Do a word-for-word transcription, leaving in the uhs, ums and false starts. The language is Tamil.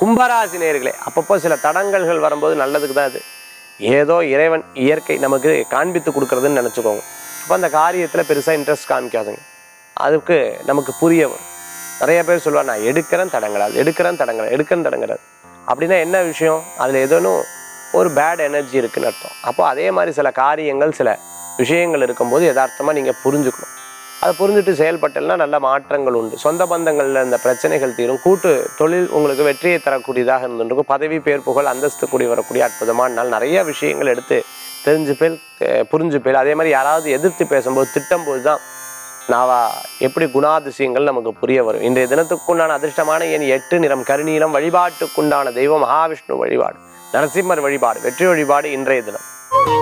கும்பராசி நேயர்களே, அப்பப்போ சில தடங்கல்கள் வரும்போது நல்லதுக்கு தான் அது. ஏதோ இறைவன் இயற்கை நமக்கு காண்பித்து கொடுக்குறதுன்னு நினச்சிக்கோங்க. அப்போ அந்த காரியத்தில் பெருசாக இன்ட்ரெஸ்ட் காமிக்காதுங்க. அதுக்கு நமக்கு புரிய வரும். நிறைய பேர் சொல்லுவாங்க, நான் எடுக்கிறேன் தடங்கலாது, எடுக்கிறேன் தடங்கலாது, எடுக்கிறேன் தடங்கலாது. அப்படின்னா என்ன விஷயம்? அதில் ஏதோனும் ஒரு பேட் எனர்ஜி இருக்குன்னு அர்த்தம். அப்போ அதே மாதிரி சில காரியங்கள் சில விஷயங்கள் இருக்கும்போது யதார்த்தமாக நீங்கள் புரிஞ்சுக்கணும். அதை புரிஞ்சுட்டு செயல்பட்டல்னா நல்ல மாற்றங்கள் உண்டு. சொந்த பந்தங்களில் இந்த பிரச்சனைகள் தீரும். கூட்டு தொழில் உங்களுக்கு வெற்றியை தரக்கூடியதாக இருந்துருக்கும். பதவி பேர் புகழ் அந்தஸ்து கூடி வரக்கூடிய அற்புதமான நாள். நிறைய விஷயங்கள் எடுத்து தெரிஞ்சு பேர் புரிஞ்சு பேர். அதே மாதிரி யாராவது எதிர்த்து பேசும்போது திட்டம்போது தான் நாவா எப்படி குணாதிசயங்கள் நமக்கு புரிய வரும். இன்றைய தினத்துக்குண்டான அதிர்ஷ்டமான எண் எட்டு, நிறம் கருநீலம். வழிபாட்டுக்குண்டான தெய்வம் மகாவிஷ்ணு வழிபாடு, நரசிம்மர் வழிபாடு, வெற்றி வழிபாடு இன்றைய தினம்.